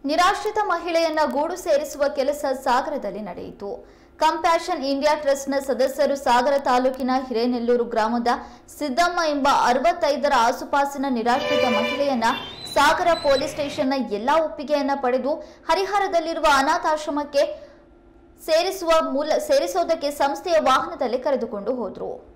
ನಿರಾಶ್ರಿತ ಮಹಿಳೆಯನ್ನ ಗೂಡು ಸೇರಿಸುವ ಕೆಲಸ ಸಾಗರದಲ್ಲಿ ನಡೆಯಿತು. ಕಂಪ್ಯಾಷನ್ ಇಂಡಿಯಾ ಟ್ರಸ್ಟ್ನ ಸದಸ್ಯರು ಸಾಗರ ತಾಲೂಕಿನ ಹಿರೇನೆಲ್ಲೂರು ಗ್ರಾಮದ ಸಿದ್ದಮ್ಮ ಎಂಬ 65ರ ಆಸುಪಾಸಿನ ನಿರಾಶ್ರಿತ ಮಹಿಳೆಯನ್ನ ಸಾಗರ ಪೊಲೀಸ್ ಸ್ಟೇಷನ್ನ ಎಲ್ಲಾ ಒಪ್ಪಿಗೆಯನ್ನ ಪಡೆದು ಹರಿಹರದಲ್ಲಿರುವ ಅನಾಥಾಶ್ರಮಕ್ಕೆ ಸೇರಿಸೋದಕ್ಕೆ ಸಂಸ್ಥೆಯ ವಾಹನದಲ್ಲಿ ಕರೆದುಕೊಂಡು ಹೋದರು.